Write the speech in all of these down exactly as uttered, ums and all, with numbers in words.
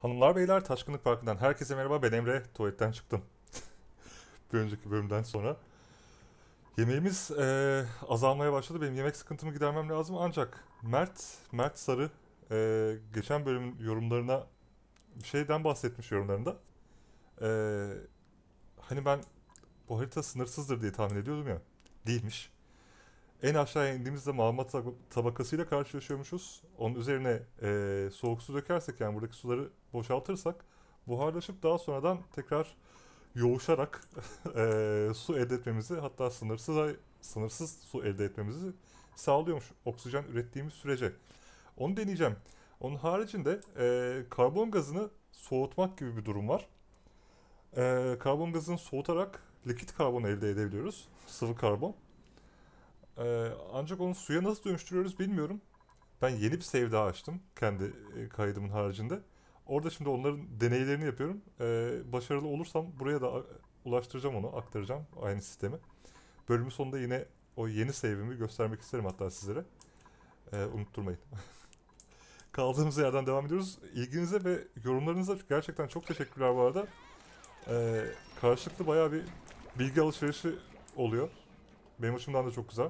Hanımlar beyler, Taşkınlık Parkı'ndan herkese merhaba. Ben Emre. Tuvaletten çıktım bir önceki bölümden sonra. Yemeğimiz eee, azalmaya başladı. Benim yemek sıkıntımı gidermem lazım. Ancak Mert, Mert Sarı eee, geçen bölümün yorumlarına bir şeyden bahsetmiş yorumlarında. Eee, Hani ben bu harita sınırsızdır diye tahmin ediyordum ya. Değilmiş. En aşağıya indiğimizde magma tab- tabakasıyla karşılaşıyormuşuz. Onun üzerine eee, soğuk su dökersek, yani buradaki suları boşaltırsak, buharlaşıp daha sonradan tekrar yoğuşarak eee, su elde etmemizi, hatta sınırsız sınırsız su elde etmemizi sağlıyormuş oksijen ürettiğimiz sürece. Onu deneyeceğim. Onun haricinde eee, karbon gazını soğutmak gibi bir durum var. Eee, karbon gazını soğutarak likit karbon elde edebiliyoruz. Sıvı karbon. Eee, ancak onu suya nasıl dönüştürüyoruz bilmiyorum. Ben yeni bir save daha açtım kendi e, kaydımın haricinde. Orada şimdi onların deneylerini yapıyorum. Ee, başarılı olursam buraya da a- ulaştıracağım onu, aktaracağım aynı sistemi. Bölümün sonunda yine o yeni save'imi göstermek isterim hatta sizlere. Ee, unutturmayın. Kaldığımız yerden devam ediyoruz. İlginize ve yorumlarınıza gerçekten çok teşekkürler bu arada. Ee, Karşılıklı bayağı bir bilgi alışverişi oluyor. Benim açımdan da çok güzel.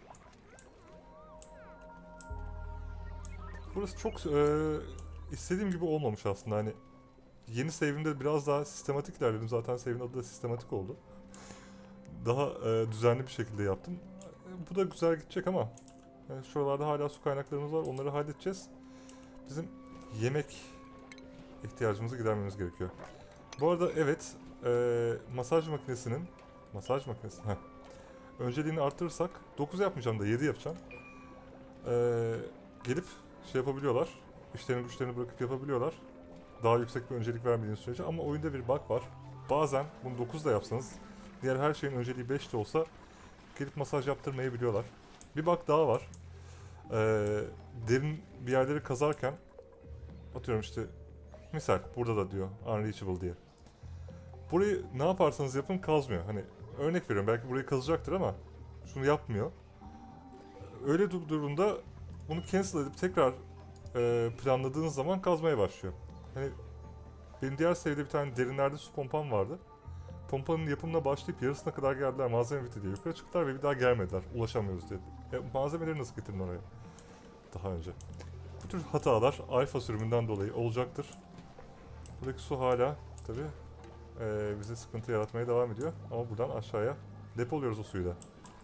Burası çok e, istediğim gibi olmamış aslında. Hani yeni save'imde biraz daha sistematik ilerledim. Zaten save'in adı da sistematik oldu. Daha e, düzenli bir şekilde yaptım. E, bu da güzel gidecek ama e, şuralarda hala su kaynaklarımız var. Onları halledeceğiz. Bizim yemek ihtiyacımızı gidermemiz gerekiyor. Bu arada evet, e, masaj makinesinin masaj makinesi heh, önceliğini arttırırsak dokuz yapmayacağım da yedi yapacağım. E, Gelip şey yapabiliyorlar. İşlerini güçlerini bırakıp yapabiliyorlar. Daha yüksek bir öncelik vermediğiniz sürece, ama oyunda bir bug var. Bazen bunu dokuz da yapsanız, diğer her şeyin önceliği beş de olsa, gelip masaj yaptırmayabiliyorlar. Bir bug daha var. Ee, Derin bir yerleri kazarken, atıyorum işte, misal burada da diyor unreachable diye. Burayı ne yaparsanız yapın kazmıyor. Hani örnek veriyorum, belki burayı kazacaktır ama şunu yapmıyor. Öyle dur- durumda bunu cancel edip tekrar e, planladığınız zaman kazmaya başlıyor. Hani benim diğer seviyede bir tane derinlerde su pompam vardı. Pompanın yapımına başlayıp yarısına kadar geldiler, malzeme bitti diye. Yukarı çıktılar ve bir daha gelmediler. Ulaşamıyoruz dedi. E, malzemeleri nasıl getirdin oraya daha önce? Bu tür hatalar alfa sürümünden dolayı olacaktır. Buradaki su hala tabi e, bize sıkıntı yaratmaya devam ediyor. Ama buradan aşağıya depoluyoruz o suyu da.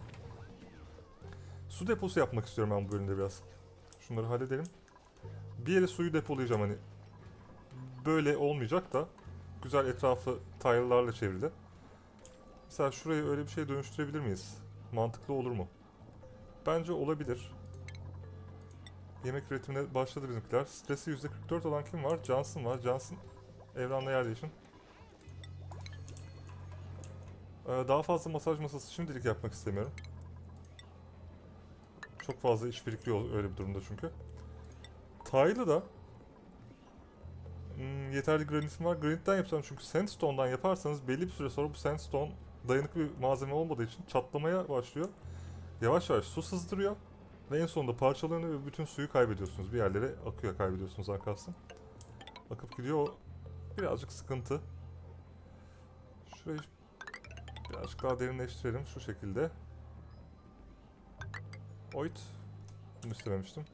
Su deposu yapmak istiyorum ben bu bölümde biraz. Şunları halledelim. Bir yere suyu depolayacağım, hani böyle olmayacak da güzel, etrafı tile'larla çevrili. Mesela şurayı öyle bir şeye dönüştürebilir miyiz? Mantıklı olur mu? Bence olabilir. Yemek üretimine başladı bizimkiler. Stresi yüzde kırk dört olan kim var? Johnson var. Johnson, evrenle yer değişin. Ee, daha fazla masaj masası şimdilik yapmak istemiyorum. Çok fazla iş birikiyor öyle bir durumda çünkü. Tile'ı da hmm, yeterli granitim var. Granitten yapacağım çünkü sandstone'dan yaparsanız belli bir süre sonra bu sandstone dayanıklı bir malzeme olmadığı için çatlamaya başlıyor. Yavaş yavaş su sızdırıyor. Ve en sonunda parçalanıyor ve bütün suyu kaybediyorsunuz. Bir yerlere akıyor, kaybediyorsunuz arkasını. Akıp gidiyor, o birazcık sıkıntı. Şurayı birazcık daha derinleştirelim şu şekilde. Oyt. Bunu istememiştim.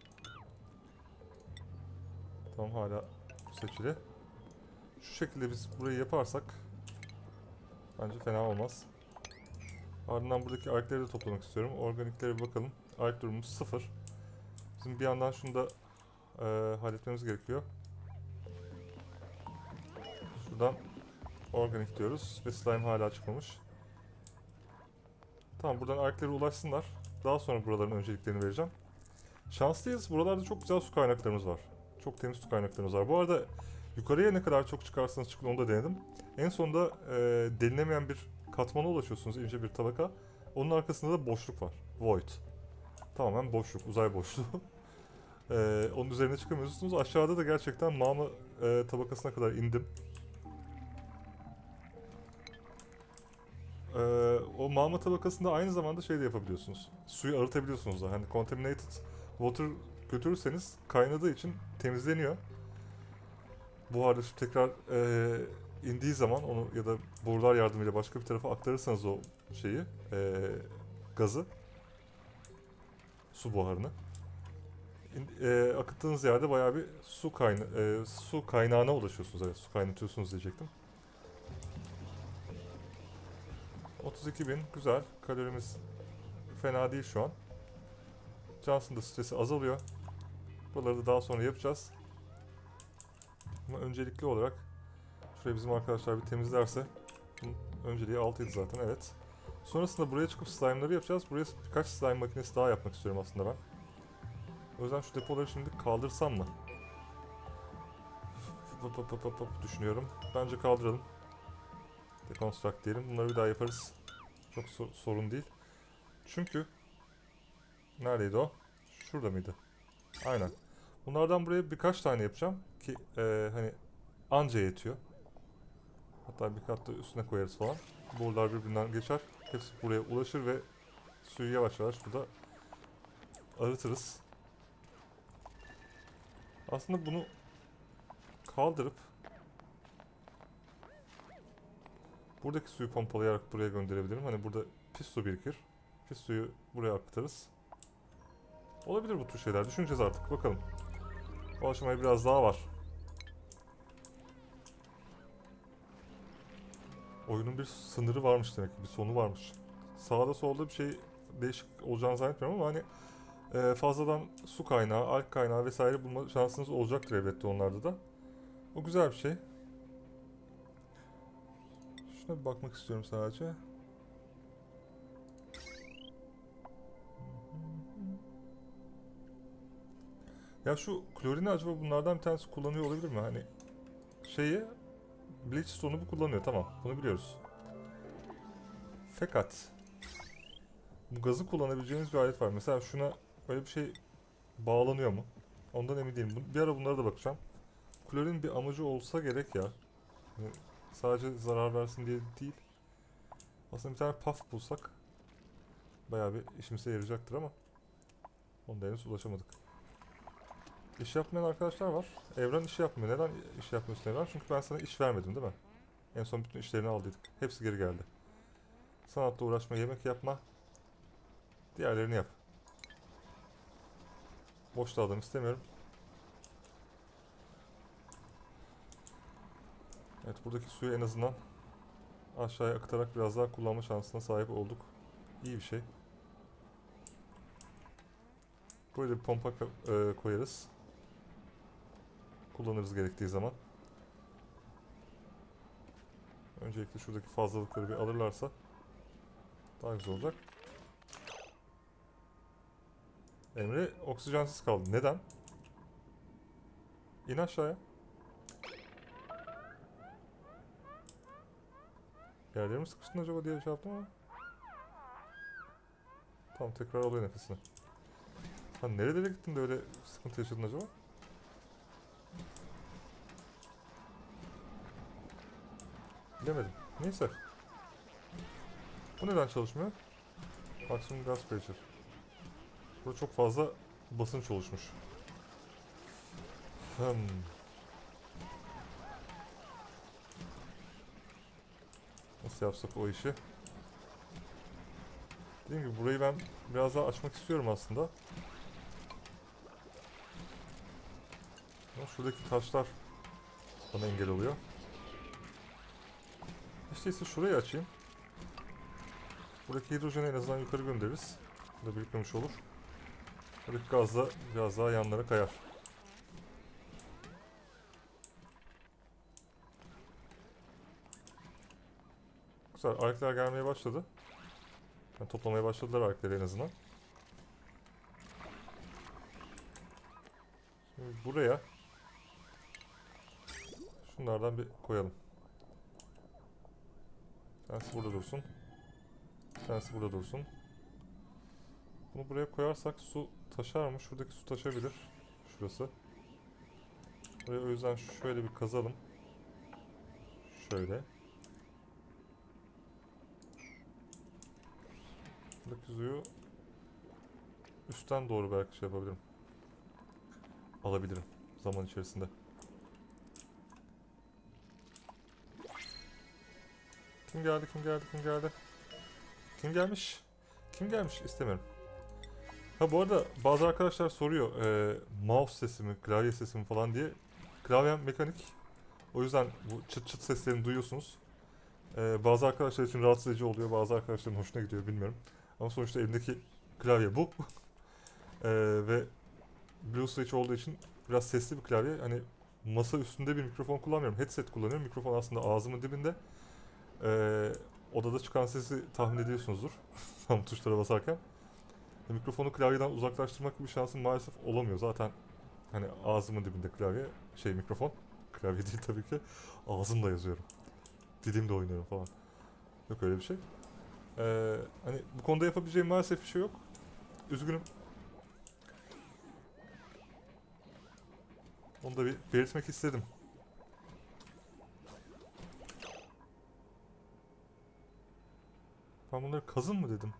Tamam, hala seçili. Şu şekilde biz burayı yaparsak bence fena olmaz. Ardından buradaki algleri de toplamak istiyorum. Organiklere bir bakalım. Alg durumumuz sıfır. Bizim bir yandan şunu da e, halletmemiz gerekiyor. Şuradan organik diyoruz ve slime hala çıkmamış. Tamam, buradan alglere ulaşsınlar. Daha sonra buraların önceliklerini vereceğim. Şanslıyız. Buralarda çok güzel su kaynaklarımız var. Çok temiz su kaynaklarımız var. Bu arada yukarıya ne kadar çok çıkarsanız çıkın, onu da denedim. En sonunda e, delinemeyen bir katmana ulaşıyorsunuz, ince bir tabaka. Onun arkasında da boşluk var. Void. Tamamen boşluk, uzay boşluğu. E, onun üzerine çıkamıyorsunuz. Aşağıda da gerçekten mağma e, tabakasına kadar indim. E, O mağma tabakasında aynı zamanda şey de yapabiliyorsunuz. Suyu arıtabiliyorsunuz da. Hani contaminated water götürürseniz kaynadığı için temizleniyor. buharda şu tekrar eee, indiği zaman onu ya da borular yardımıyla başka bir tarafa aktarırsanız o şeyi, eee, gazı, su buharını in- eee, akıttığınız yerde bayağı bir su kayna eee, su kaynağına ulaşıyorsunuz. Evet, su kaynatıyorsunuz diyecektim. otuz iki bin güzel. Kalorimiz fena değil şu an. Johnson'ın da stresi azalıyor. Buraları da daha sonra yapacağız. Ama öncelikli olarak şurayı bizim arkadaşlar bir temizlerse, bunun önceliği altıydı zaten, evet. Sonrasında buraya çıkıp slime'ları yapacağız. Buraya birkaç slime makinesi daha yapmak istiyorum aslında ben. O yüzden şu depoları şimdi kaldırsam mı? Hop hop hop hop hop düşünüyorum. Bence kaldıralım. Deconstruct diyelim. Bunları bir daha yaparız. Çok so- sorun değil. Çünkü neredeydi o? Şurada mıydı? Aynen. Bunlardan buraya birkaç tane yapacağım ki eee, hani anca yetiyor. Hatta bir kat da üstüne koyarız falan. Borular birbirinden geçer. Hepsi buraya ulaşır ve suyu yavaş yavaş burada arıtırız. Aslında bunu kaldırıp buradaki suyu pompalayarak buraya gönderebilirim. Hani burada pis su birikir. Pis suyu buraya aktarız. Olabilir bu tür şeyler. Düşüneceğiz artık. Bakalım. O aşamaya biraz daha var. Oyunun bir sınırı varmış demek ki. Bir sonu varmış. Sağda solda bir şey değişik olacağını zannetmiyorum ama hani e, fazladan su kaynağı, alg kaynağı vesaire bulma şansınız olacaktır elbette onlarda da. O güzel bir şey. Şuna bir bakmak istiyorum sadece. Ya şu klorini acaba bunlardan bir tanesi kullanıyor olabilir mi? Hani şeyi, Bleachstone'u bu kullanıyor, tamam, bunu biliyoruz. Fakat bu gazı kullanabileceğimiz bir alet var. Mesela şuna böyle bir şey bağlanıyor mu? Ondan emin değilim. Bu- Bir ara bunlara da bakacağım. Klorin bir amacı olsa gerek ya. Hani sadece zarar versin diye değil. Aslında bir tane puff bulsak bayağı bir işimize yarayacaktır ama onda henüz ulaşamadık. İş yapmayan arkadaşlar var. Evren iş yapmıyor. Neden iş yapmıyorsun Evren? Çünkü ben sana iş vermedim değil mi? En son bütün işlerini aldıydık. Hepsi geri geldi. Sanatla uğraşma, yemek yapma. Diğerlerini yap. Boşta adam istemiyorum. Evet, buradaki suyu en azından aşağıya akıtarak biraz daha kullanma şansına sahip olduk. İyi bir şey. Buraya bir pompa e, koyarız. Kullanırız gerektiği zaman. Öncelikle şuradaki fazlalıkları bir alırlarsa daha güzel olacak. Emre oksijensiz kaldı. Neden? İn aşağıya. Yerlerim sıkıştın acaba diye şey yaptım ama. Tamam, tekrar alıyor nefesini. Sen nerelere gittin de öyle sıkıntı yaşadın acaba? Bilemedim. Neyse. Bu neden çalışmıyor? Maximum gas pressure. Burada çok fazla basınç oluşmuş. Hmm. Nasıl yapsak o işi? Dediğim gibi burayı ben biraz daha açmak istiyorum aslında. Ama şuradaki taşlar bana engel oluyor. İşte ise şurayı açayım. Buradaki hidrojeni en azından yukarı göndeririz. Bu da birikmemiş olur. Buradaki gaz da biraz daha yanlara kayar. Güzel, algler gelmeye başladı. Yani toplamaya başladılar algleri en azından. Şimdi buraya şunlardan bir koyalım. Bir tanesi burada dursun. Bir tanesi burada dursun. Bunu buraya koyarsak su taşar mı? Şuradaki su taşabilir. Şurası. Buraya o yüzden şöyle bir kazalım. Şöyle. Buradaki suyu üstten doğru belki şey yapabilirim. Alabilirim zaman içerisinde. Kim geldi, kim geldi, kim geldi? Kim gelmiş? Kim gelmiş? İstemiyorum. Ha bu arada bazı arkadaşlar soruyor e, mouse sesi mi, klavye sesi mi falan diye. Klavyem mekanik. O yüzden bu çıt çıt seslerini duyuyorsunuz. E, bazı arkadaşlar için rahatsız edici oluyor, bazı arkadaşların hoşuna gidiyor bilmiyorum. Ama sonuçta elimdeki klavye bu. E, ve Blue Switch olduğu için biraz sesli bir klavye. Hani masa üstünde bir mikrofon kullanmıyorum. Headset kullanıyorum. Mikrofon aslında ağzımın dibinde. E, odada çıkan sesi tahmin ediyorsunuzdur. Tam tuşlara basarken. E, mikrofonu klavyeden uzaklaştırmak gibi şansım maalesef olamıyor. Zaten hani ağzımın dibinde klavye, şey mikrofon. Klavye değil tabii ki. Ağzımla yazıyorum. Dilimle oynuyorum falan. Yok öyle bir şey. Ee, hani bu konuda yapabileceğim maalesef bir şey yok. Üzgünüm. Onu da bir belirtmek istedim. Ben bunları kazın mı dedim.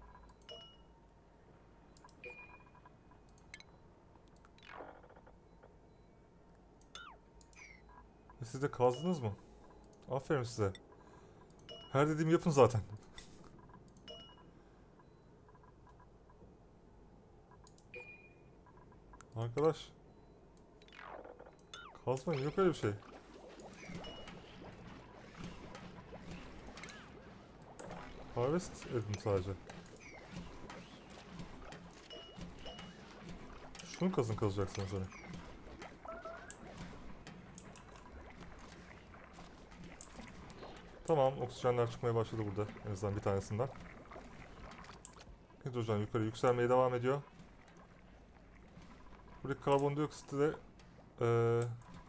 E siz de kazdınız mı? Aferin size. Her dediğimi yapın zaten. Arkadaş. Kazmayın, yok öyle bir şey. Harvest edin sadece. Şunu kazın kazacaksınız hani. Tamam, oksijenler çıkmaya başladı burada. En azından bir tanesinden. Hidrojen yukarı yükselmeye devam ediyor. Buradaki karbondioksiti de eee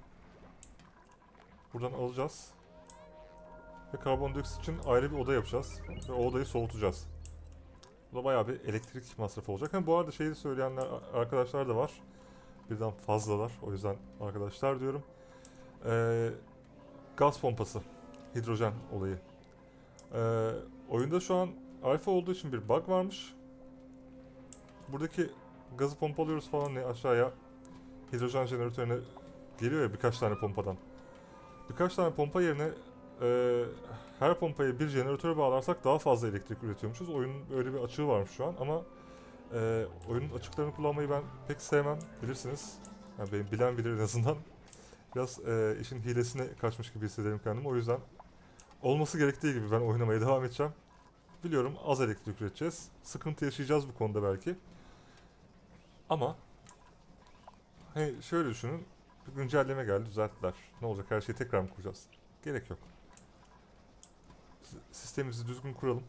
buradan alacağız. Ve karbondioksit için ayrı bir oda yapacağız. Ve o odayı soğutacağız. Bu da bayağı bir elektrik masrafı olacak. Hem bu arada şeyi söyleyenler arkadaşlar da var. Birden fazlalar. O yüzden arkadaşlar diyorum. Ee, gaz pompası. Hidrojen olayı. Ee, oyunda şu an alfa olduğu için bir bug varmış. Buradaki gazı pompalıyoruz falan ne aşağıya hidrojen jeneratörüne geliyor ya birkaç tane pompadan. Birkaç tane pompa yerine e, her pompaya bir jeneratör bağlarsak daha fazla elektrik üretiyormuşuz. Oyunun öyle bir açığı varmış şu an ama e, oyunun açıklarını kullanmayı ben pek sevmem bilirsiniz. Yani benim bilen bilir en azından. Biraz e, işin hilesine kaçmış gibi hissederim kendimi. O yüzden olması gerektiği gibi ben oynamaya devam edeceğim. Biliyorum az elektrik üreteceğiz. Sıkıntı yaşayacağız bu konuda belki. Ama hani şöyle düşünün. Bir güncelleme geldi düzelttiler. Ne olacak her şeyi tekrar mı kuracağız? Gerek yok. Sistemimizi düzgün kuralım.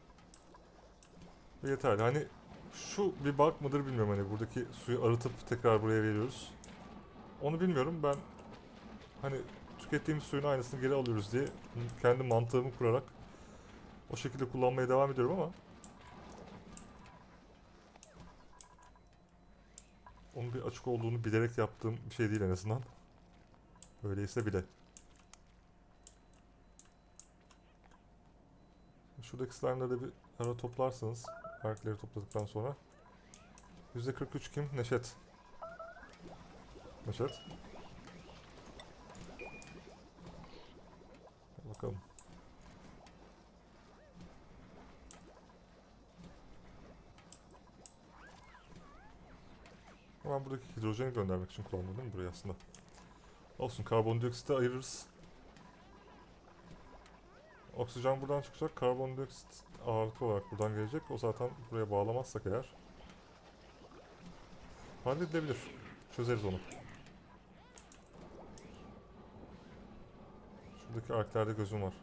Ve yeterli. Hani şu bir bug mıdır bilmiyorum hani buradaki suyu arıtıp tekrar buraya veriyoruz. Onu bilmiyorum. Ben hani tükettiğimiz suyun aynısını geri alıyoruz diye kendi mantığımı kurarak o şekilde kullanmaya devam ediyorum ama onun bir açık olduğunu bilerek yaptığım bir şey değil en azından. Öyleyse bile. Şuradaki slime'ları da bir ara toplarsanız arkları topladıktan sonra yüzde kırk üç kim? Neşet. Neşet. Bakalım. Ama buradaki hidrojeni göndermek için kullandım değil mi burayı aslında? Olsun karbondioksiti ayırırız. Oksijen buradan çıkacak. Karbondioksit ağırlıklı olarak buradan gelecek. O zaten buraya bağlamazsak eğer halledilebilir. Çözeriz onu. Şuradaki arklerde gözüm var.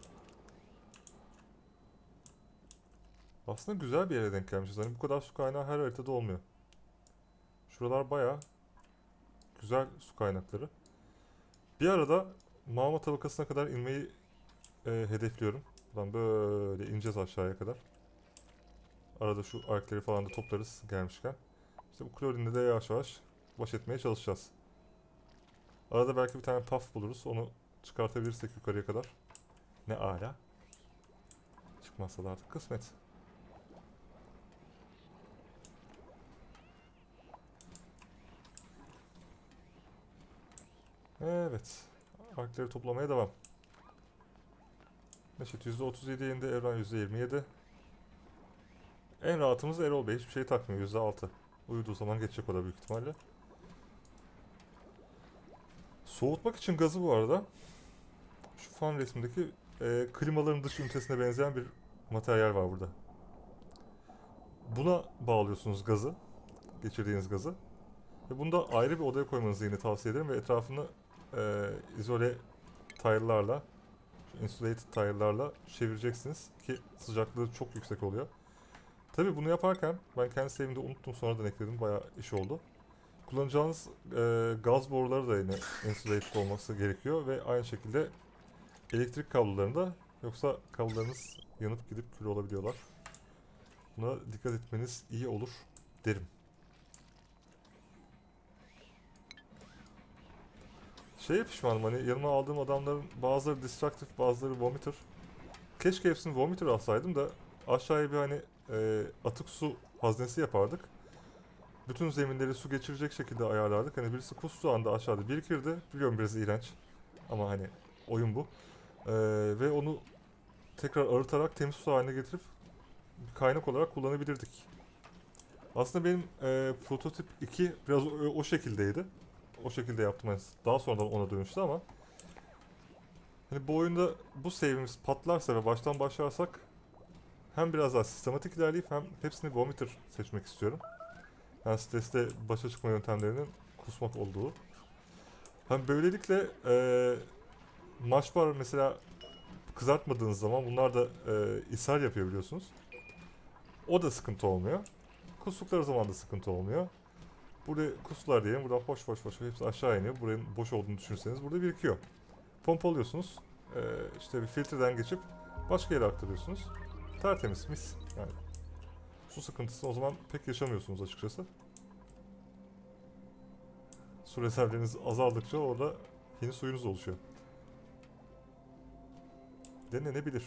Aslında güzel bir yere denk gelmişiz. Hani bu kadar su kaynağı her haritada olmuyor. Şuralar baya güzel su kaynakları. Bir arada mağma tabakasına kadar inmeyi e, hedefliyorum. Buradan böyle ineceğiz aşağıya kadar. Arada şu arkleri falan da toplarız gelmişken. İşte bu klorinle de yavaş yavaş baş etmeye çalışacağız. Arada belki bir tane puff buluruz. Onu çıkartabilirsek yukarıya kadar. Ne ala. Çıkmazsa da artık kısmet. Evet. Arkları toplamaya devam. Neşet yüzde otuz yedi indi, Evren yüzde yirmi yedi. En rahatımız Erol Bey, hiçbir şey takmıyor, yüzde altı. Uyuduğu zaman geçecek o da büyük ihtimalle. Soğutmak için gazı bu arada şu fan resmindeki e, klimaların dış ünitesine benzeyen bir materyal var burada. Buna bağlıyorsunuz gazı, geçirdiğiniz gazı. Ve bunu da ayrı bir odaya koymanızı yine tavsiye ederim ve etrafını e, izole tile'larla, insulated tile'larla çevireceksiniz ki sıcaklığı çok yüksek oluyor. Tabi bunu yaparken ben kendi save'imde unuttum, sonradan ekledim, bayağı iş oldu. Kullanacağınız e, gaz boruları da yine insulated olması gerekiyor ve aynı şekilde elektrik kablolarında, yoksa kablolarınız yanıp gidip kül olabiliyorlar. Buna dikkat etmeniz iyi olur derim. Şeye pişmanım, hani yanıma aldığım adamların bazıları destructive, bazıları vomiter. Keşke hepsini vomiter alsaydım da aşağıya bir hani e, atık su haznesi yapardık. Bütün zeminleri su geçirecek şekilde ayarlardık. Hani birisi kustuğu anda aşağıda birikirdi. Biliyorum biraz iğrenç ama hani oyun bu. Ee, ve onu tekrar arıtarak temiz su haline getirip bir kaynak olarak kullanabilirdik. Aslında benim e, prototip iki biraz o, o şekildeydi. O şekilde yaptım. Yani daha sonradan ona dönüştü ama hani bu oyunda bu save'imiz patlarsa ve baştan başlarsak hem biraz daha sistematik ilerleyip hem hepsini vomiter seçmek istiyorum. Yani stresle başa çıkma yöntemlerinin kusmak olduğu. Hem böylelikle e, maç var mesela, kızartmadığınız zaman bunlar da e, ishal yapıyor biliyorsunuz. O da sıkıntı olmuyor. Kustukları zaman da sıkıntı olmuyor. Burada kuslar diyelim, buradan hoş hoş hoş hepsi aşağı iniyor. Buranın boş olduğunu düşünürseniz burada birikiyor. Pompalıyorsunuz. E, işte bir filtreden geçip başka yere aktarıyorsunuz. Tertemiz, mis. Yani su sıkıntısı o zaman pek yaşamıyorsunuz açıkçası. Su rezervleriniz azaldıkça orada yeni suyunuz oluşuyor. Denenebilir.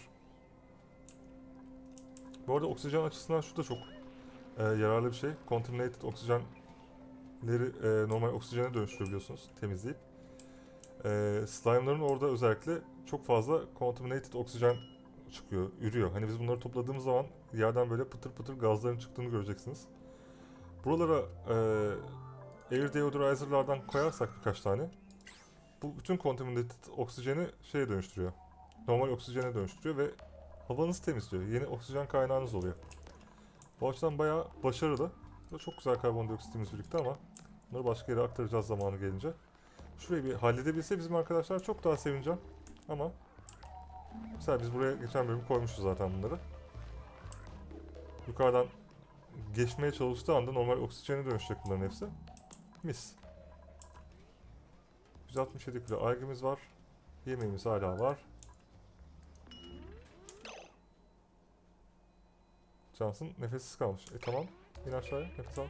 Bu arada oksijen açısından şu da çok e, yararlı bir şey. Contaminated oksijenleri e, normal oksijene dönüştürebiliyorsunuz temizleyip. E, slime'ların orada özellikle çok fazla contaminated oksijen çıkıyor, ürüyor. Hani biz bunları topladığımız zaman yerden böyle pıtır pıtır gazların çıktığını göreceksiniz. Buralara e, air deodorizer'lardan koyarsak birkaç tane, bu bütün contaminated oksijeni şeye dönüştürüyor. Normal oksijene dönüştürüyor ve havanızı temizliyor. Yeni oksijen kaynağınız oluyor. Bu açıdan bayağı başarılı. Çok güzel karbondioksitimiz birikti ama bunları başka yere aktaracağız zamanı gelince. Şurayı bir halledebilse bizim arkadaşlar çok daha sevineceğim. Ama mesela biz buraya geçen bölüm koymuşuz zaten bunları. Yukarıdan geçmeye çalıştığı anda normal oksijene dönüşecek bunların hepsi. Mis. yüz altmış yedi kilo algimiz var. Yemeğimiz hala var. Johnson nefessiz kalmış. E tamam. İn aşağıya. Nefes al.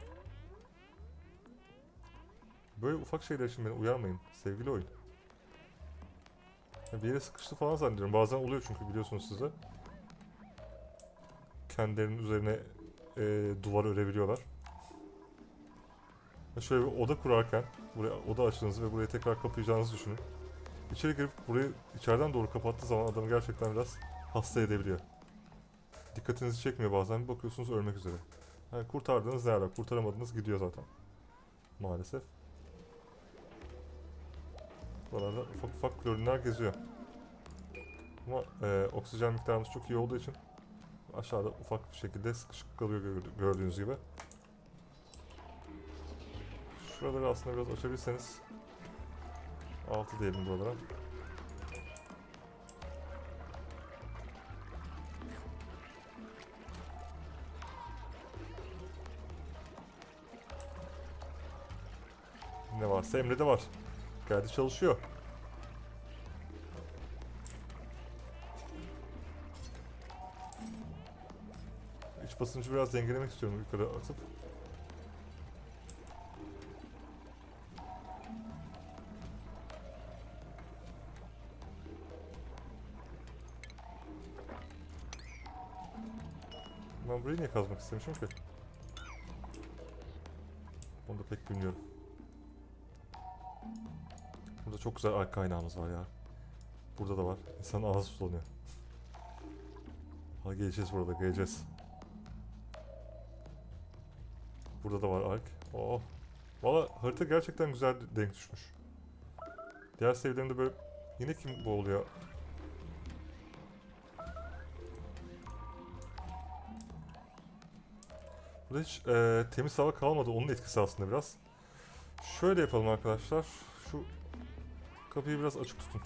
Böyle ufak şeyler için beni uyarmayın sevgili oyun. Bir yere sıkıştı falan zannediyorum. Bazen oluyor çünkü biliyorsunuz size. Kendilerinin üzerine e, duvar örebiliyorlar. Şöyle bir oda kurarken buraya oda açtığınızı ve buraya tekrar kapayacağınızı düşünün. İçeri girip burayı içeriden doğru kapattığı zaman adamı gerçekten biraz hasta edebiliyor. Dikkatinizi çekmiyor bazen, bir bakıyorsunuz ölmek üzere. Yani kurtardığınız ne ara, kurtaramadığınız gidiyor zaten. Maalesef. Buralarda ufak ufak klorинler geziyor. Ama e, oksijen miktarımız çok iyi olduğu için aşağıda ufak bir şekilde sıkışık kalıyor gördüğünüz gibi. Şuraları aslında biraz açabilseniz. altı diyelim buralara. Ne varsa Emre'de var. Geldi çalışıyor. İç basıncı biraz dengelemek istiyorum yukarı atıp. Ben burayı niye kazmak istemişim ki? Onu da pek bilmiyorum. Burada çok güzel alg kaynağımız var ya. Burada da var. İnsanın ağzı sulanıyor. Ha, geleceğiz burada, geleceğiz. Burada da var Ark. Oh. Valla harita gerçekten güzel denk düşmüş. Diğer sevgilerimde böyle... Yine kim bu oluyor? Burada hiç e, temiz hava kalmadı. Onun etkisi aslında biraz. Şöyle yapalım arkadaşlar. Şu kapıyı biraz açık tutun.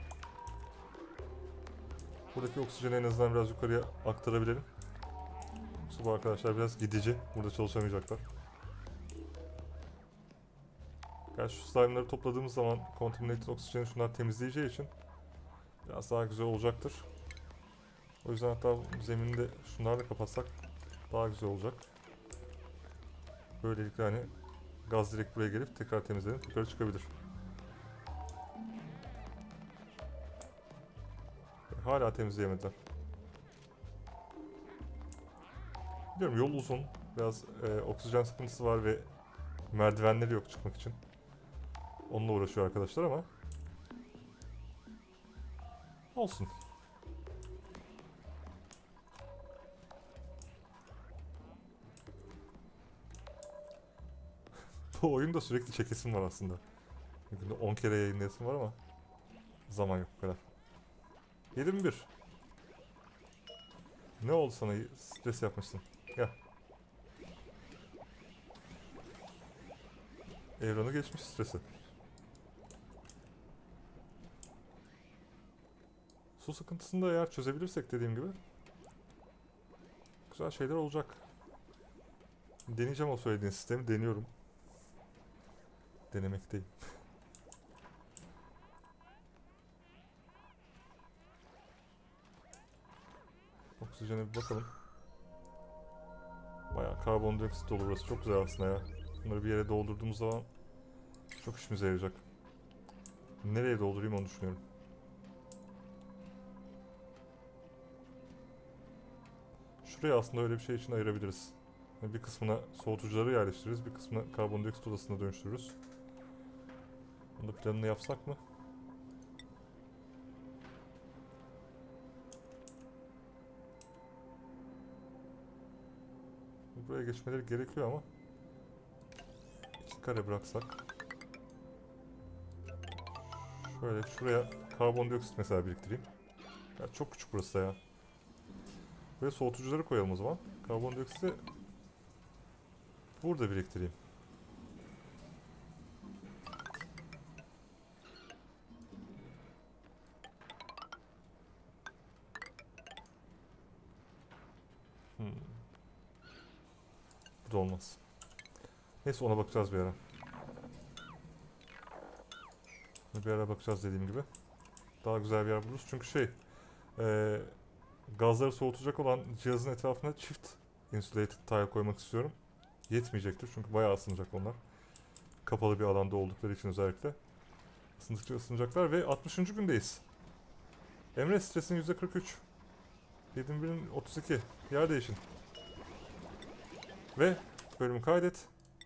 Buradaki oksijeni en azından biraz yukarıya aktarabilirim. Yoksa bu arkadaşlar biraz gidici. Burada çalışamayacaklar. Gerçi şu slime'ları topladığımız zaman contaminated oksijeni şunlar temizleyeceği için biraz daha güzel olacaktır. O yüzden hatta zeminini de şunlarla kapatsak daha güzel olacak. Böylelikle hani gaz direkt buraya gelip tekrar temizlenip yukarı çıkabilir. Hala temizleyemediler. Biliyorum yol uzun. Biraz e, oksijen sıkıntısı var ve merdivenleri yok çıkmak için. Onunla uğraşıyor arkadaşlar ama olsun. Bu oyunda sürekli çekesim var aslında. Günde on kere yayınlayasım var ama zaman yok bu kadar. yirmi bir. Ne oldu sana? Stres yapmışsın. Gel. Evranı geçmiş stresi. Su sıkıntısını da eğer çözebilirsek dediğim gibi güzel şeyler olacak. Deneyeceğim o söylediğin sistemi. Deniyorum. Denemekteyim. Oksijene bir bakalım. Bayağı karbondioksit dolu burası. Çok güzel aslında ya. Bunları bir yere doldurduğumuz zaman çok işimize yarayacak. Nereye doldurayım onu düşünüyorum. Şuraya aslında öyle bir şey için ayırabiliriz. Bir kısmına soğutucuları yerleştiririz, bir kısmına karbondioksit odasına dönüştürürüz. Bunu da planını yapsak mı? Buraya geçmeleri gerekiyor ama iki kare bıraksak. Şöyle şuraya karbondioksit mesela biriktireyim. Ya çok küçük burası da ya. Buraya soğutucuları koyalım o zaman. Karbondioksiti burada biriktireyim. Hmm. Bu da olmaz. Neyse ona bakacağız bir ara. Bir ara bakacağız dediğim gibi. Daha güzel bir yer buluruz. Çünkü şey... Ee, gazları soğutacak olan cihazın etrafına çift insulated tile koymak istiyorum. Yetmeyecektir çünkü bayağı ısınacak onlar. Kapalı bir alanda oldukları için özellikle. Isındıkça ısınacaklar ve altmışıncı gündeyiz. Emre stresin yüzde kırk üç. yedi bin otuz iki. Yer değişin. Ve bölümü kaydet.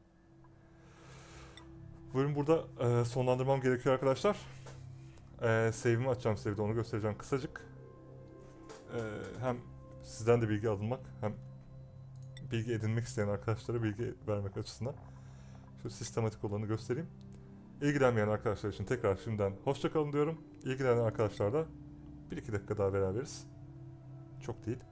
Bölümü burada e, sonlandırmam gerekiyor arkadaşlar. E, save'imi açacağım size, onu göstereceğim kısacık. E, hem sizden de bilgi alınmak hem bilgi edinmek isteyen arkadaşlara bilgi vermek açısından şu sistematik olanı göstereyim. İlgilenmeyen arkadaşlar için tekrar şimdiden hoşça kalın diyorum. İlgilenen arkadaşlar da bir iki dakika daha beraberiz. Çok değil.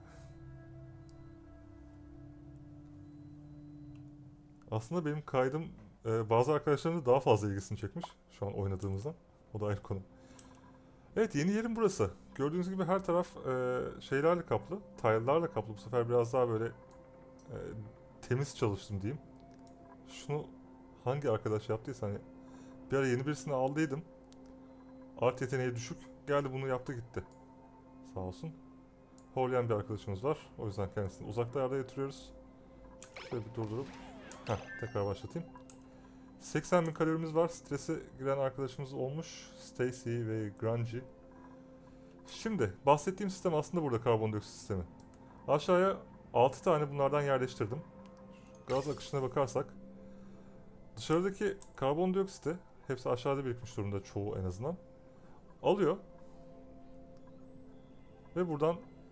Aslında benim kaydım e, bazı arkadaşlarımın da daha fazla ilgisini çekmiş şu an oynadığımızda. O da ayrı konu. Evet, yeni yerim burası. Gördüğünüz gibi her taraf e, şeylerle kaplı, tile'larla kaplı. Bu sefer biraz daha böyle e, temiz çalıştım diyeyim. Şunu hangi arkadaş yaptıysa hani bir ara yeni birisini aldıydım. Art yeteneği düşük. Geldi bunu yaptı gitti. Sağ olsun. Horlayan bir arkadaşımız var. O yüzden kendisini uzakta yerde yatırıyoruz. Şöyle bir durdurup heh, tekrar başlatayım. seksen bin kalorimiz var. Strese giren arkadaşımız olmuş. Stacy ve Grungy. Şimdi bahsettiğim sistem aslında burada karbondioksit sistemi. Aşağıya altı tane bunlardan yerleştirdim. Gaz akışına bakarsak dışarıdaki karbondioksiti, hepsi aşağıda birikmiş durumda çoğu en azından, alıyor ve buradan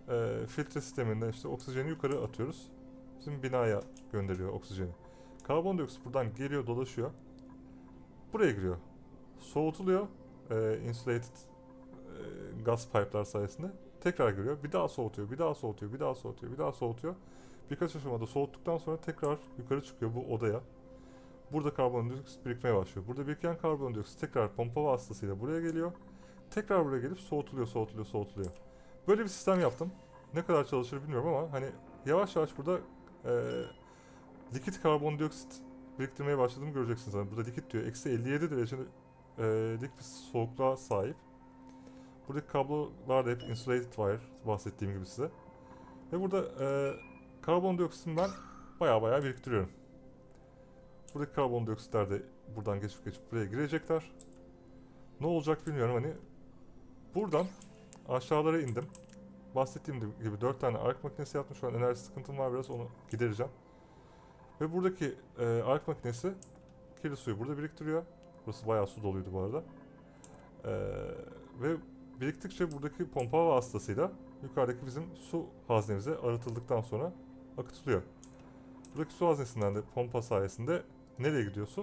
e, filtre sisteminden işte oksijeni yukarı atıyoruz. Bizim binaya gönderiyor oksijeni. Karbondioksit buradan geliyor, dolaşıyor. Buraya giriyor. Soğutuluyor. E, insulated e, gaz pipe'lar sayesinde. Tekrar giriyor. Bir daha soğutuyor, bir daha soğutuyor, bir daha soğutuyor, bir daha soğutuyor. Birkaç aşamada soğuttuktan sonra tekrar yukarı çıkıyor bu odaya. Burada karbondioksit birikmeye başlıyor. Burada biriken karbondioksit tekrar pompa vasıtasıyla buraya geliyor. Tekrar buraya gelip soğutuluyor, soğutuluyor, soğutuluyor. Böyle bir sistem yaptım. Ne kadar çalışır bilmiyorum ama hani yavaş yavaş burada e, likit karbondioksit biriktirmeye başladığımı göreceksiniz. Yani burada likit diyor. Eksi elli yedi derecelik e, bir soğukluğa sahip. Buradaki kablolar da hep insulated wire, bahsettiğim gibi size. Ve burada e, karbondioksitimi ben baya baya biriktiriyorum. Buradaki karbondioksitler de buradan geçip geçip buraya girecekler. Ne olacak bilmiyorum, hani buradan aşağılara indim. Bahsettiğim gibi dört tane ark makinesi yaptım. Şu an enerji sıkıntım var biraz, onu gidereceğim. Ve buradaki e, ark makinesi kirli suyu burada biriktiriyor. Burası bayağı su doluydu bu arada. E, ve biriktikçe buradaki pompa vasıtasıyla yukarıdaki bizim su haznemize arıtıldıktan sonra akıtılıyor. Buradaki su haznesinden de pompa sayesinde nereye gidiyor su?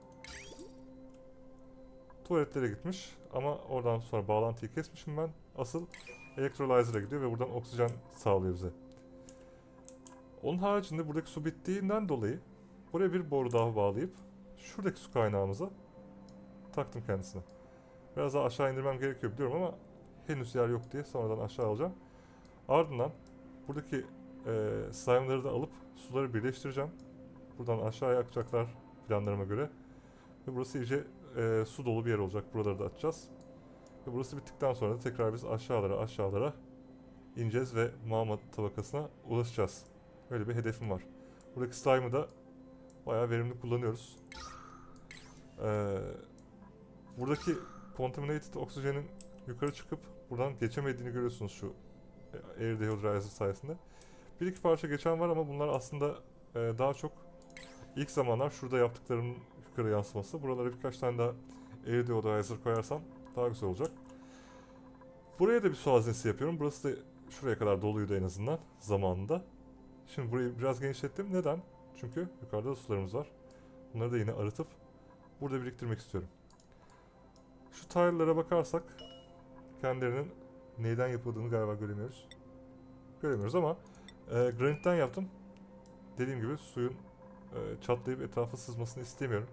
Tuvaletlere gitmiş ama oradan sonra bağlantıyı kesmişim ben. Asıl elektrolyzer'a gidiyor ve buradan oksijen sağlıyor bize. Onun haricinde buradaki su bittiğinden dolayı buraya bir boru daha bağlayıp şuradaki su kaynağımıza taktım kendisine. Biraz daha aşağı indirmem gerekiyor biliyorum ama henüz yer yok diye sonradan aşağı alacağım. Ardından buradaki e, slime'ları da alıp suları birleştireceğim. Buradan aşağıya akacaklar planlarıma göre. Ve burası iyice e, su dolu bir yer olacak. Buraları da açacağız. Ve burası bittikten sonra da tekrar biz aşağılara aşağılara ineceğiz ve mağma tabakasına ulaşacağız. Öyle bir hedefim var. Buradaki slime'ı da bayağı verimli kullanıyoruz. Ee, buradaki contaminated oksijenin yukarı çıkıp buradan geçemediğini görüyorsunuz şu air dehydrator sayesinde. Bir iki parça geçen var ama bunlar aslında e, daha çok ilk zamanlar şurada yaptıklarımın yukarı yansıması. Buralara birkaç tane daha air dehydrator koyarsam daha güzel olacak. Buraya da bir su haznesi yapıyorum. Burası da şuraya kadar doluydu en azından zamanında. Şimdi burayı biraz genişlettim. Neden? Çünkü yukarıda da sularımız var. Bunları da yine arıtıp burada biriktirmek istiyorum. Şu tile'lara bakarsak kendilerinin neyden yapıldığını galiba göremiyoruz. Göremiyoruz ama e, granitten yaptım. Dediğim gibi suyun e, çatlayıp etrafa sızmasını istemiyorum.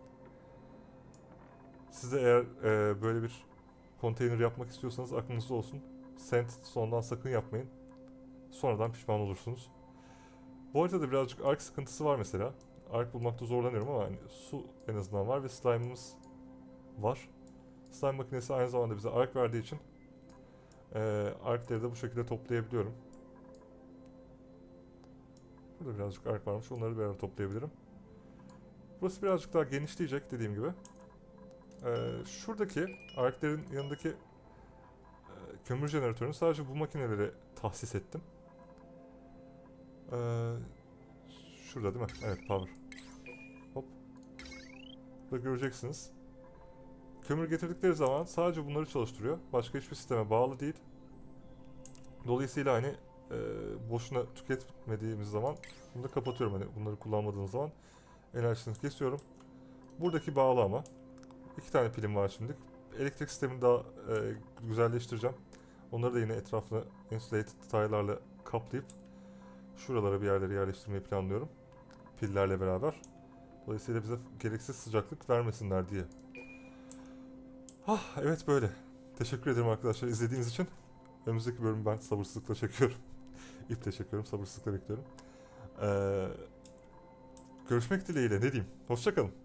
Siz de eğer e, böyle bir konteyner yapmak istiyorsanız aklınızda olsun. Sandstone'dan sakın yapmayın. Sonradan pişman olursunuz. Bu haritada birazcık ark sıkıntısı var mesela. Ark bulmakta zorlanıyorum ama hani su en azından var ve slime'ımız var. Slime makinesi aynı zamanda bize ark verdiği için e, arkları da bu şekilde toplayabiliyorum. Burada birazcık ark varmış. Onları beraber toplayabilirim. Burası birazcık daha genişleyecek dediğim gibi. E, şuradaki arkların yanındaki e, kömür jeneratörünü sadece bu makinelere tahsis ettim. Ee, şurada değil mi? Evet, power. Hop. Burada göreceksiniz. Kömür getirdikleri zaman sadece bunları çalıştırıyor. Başka hiçbir sisteme bağlı değil. Dolayısıyla hani e, boşuna tüketmediğimiz zaman bunu da kapatıyorum. Hani bunları kullanmadığım zaman enerjisini kesiyorum. Buradaki bağlı ama. İki tane pilim var şimdi. Elektrik sistemini daha e, güzelleştireceğim. Onları da yine etrafına insulated tile'larla kaplayıp şuralara bir yerlere yerleştirmeyi planlıyorum. Pillerle beraber. Dolayısıyla bize gereksiz sıcaklık vermesinler diye. Ah, evet böyle. Teşekkür ederim arkadaşlar izlediğiniz için. Önümüzdeki bölümü ben sabırsızlıkla çekiyorum. İple çekiyorum, sabırsızlıkla bekliyorum. Ee, görüşmek dileğiyle, ne diyeyim. Hoşça kalın.